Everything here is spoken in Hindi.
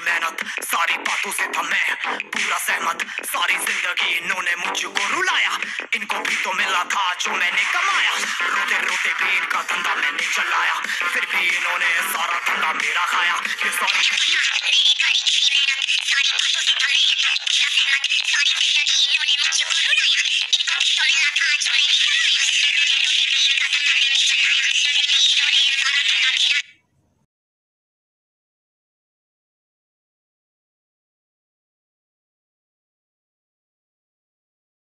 मेहनत, सारी बातों से था मैं पूरा सहमत। सारी जिंदगी इन्होंने मुझको रुलाया, इनको भी तो मिला था जो मैंने कमाया। रोते रोते भी इनका धंधा मैंने चलाया, फिर भी इन्होंने सारा धंधा मेरा खाया। ये सारी